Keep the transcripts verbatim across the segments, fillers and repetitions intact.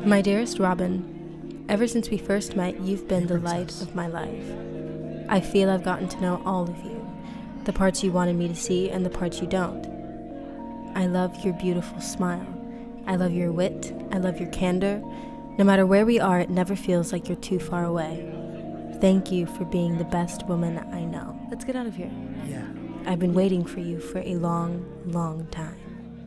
My dearest Robyn, ever since we first met, you've been the light of my life. I feel I've gotten to know all of you, the parts you wanted me to see and the parts you don't. I love your beautiful smile. I love your wit. I love your candor. No matter where we are, it never feels like you're too far away. Thank you for being the best woman I know. Let's get out of here. Yeah. I've been waiting for you for a long, long time.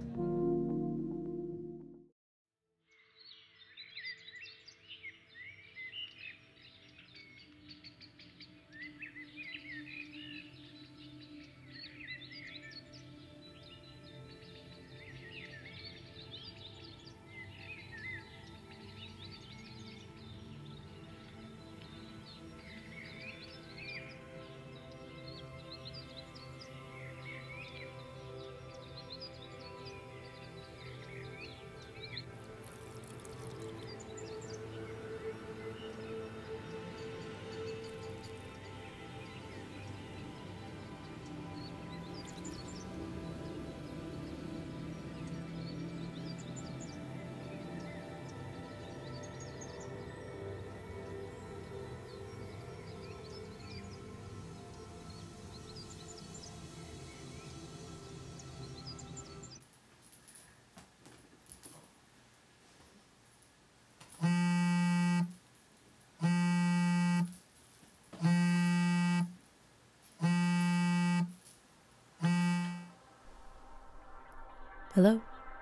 Hello?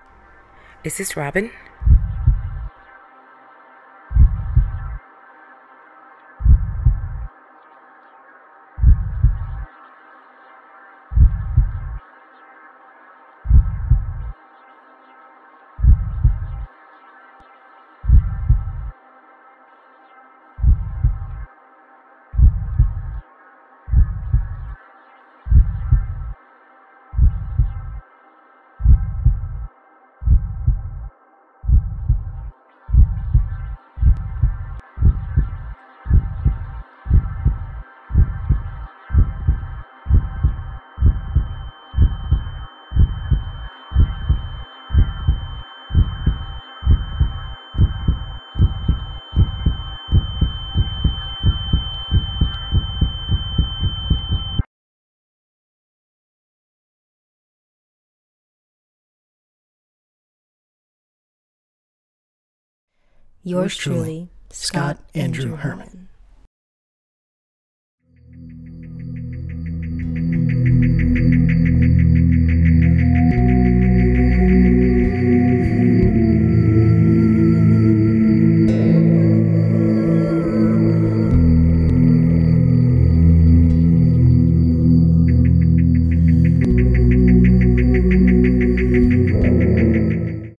Is this Robyn? Yours truly, Scott Andrew Herman.